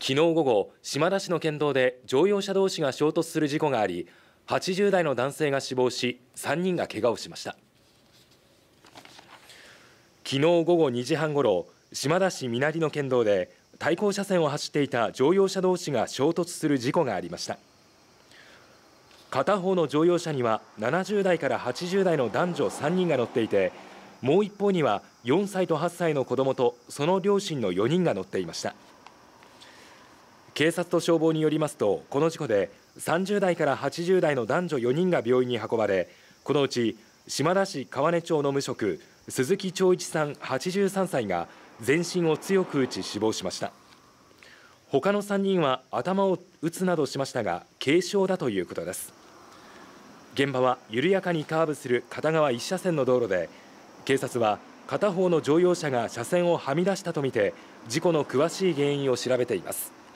昨日午後、島田市の県道で乗用車同士が衝突する事故があり、80代の男性が死亡し、3人が怪我をしました。昨日午後2時半ごろ、島田市南の県道で対向車線を走っていた乗用車同士が衝突する事故がありました。片方の乗用車には70代から80代の男女3人が乗っていて、もう一方には4歳と8歳の子どもとその両親の4人が乗っていました。警察と消防によりますと、この事故で30代から80代の男女4人が病院に運ばれ、このうち島田市川根町の無職鈴木長一さん83歳が全身を強く打ち死亡しました。他の3人は頭を打つなどしましたが軽傷だということです。現場は緩やかにカーブする片側1車線の道路で、警察は片方の乗用車が車線をはみ出したとみて事故の詳しい原因を調べています。